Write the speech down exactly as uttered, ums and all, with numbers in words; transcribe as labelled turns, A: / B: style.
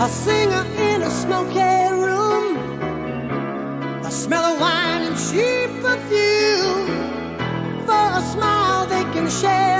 A: a singer in a smoky room, the smell of wine and cheap perfume. For a smile they can share